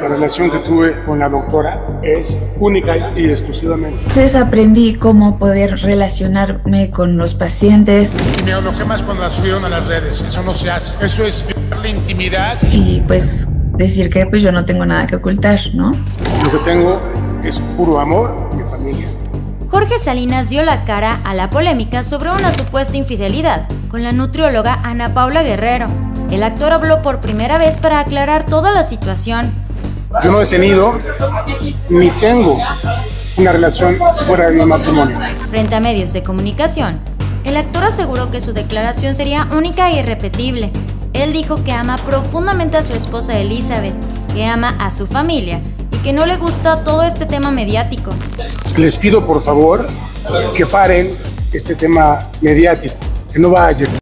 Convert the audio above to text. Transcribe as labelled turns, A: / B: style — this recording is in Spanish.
A: La relación que tuve con la doctora es única y exclusivamente.
B: Entonces aprendí cómo poder relacionarme con los pacientes.
C: Y me enojé más cuando la subieron a las redes. Eso no se hace. Eso es la intimidad.
B: Y pues decir que pues yo no tengo nada que ocultar, ¿no?
A: Lo que tengo es puro amor a mi familia.
D: Jorge Salinas dio la cara a la polémica sobre una supuesta infidelidad con la nutrióloga Ana Paula Guerrero. El actor habló por primera vez para aclarar toda la situación.
A: Yo no he tenido ni tengo una relación fuera de mi matrimonio.
D: Frente a medios de comunicación, el actor aseguró que su declaración sería única e irrepetible. Él dijo que ama profundamente a su esposa Elizabeth, que ama a su familia y que no le gusta todo este tema mediático.
A: Les pido por favor que paren este tema mediático, que no va a llegar.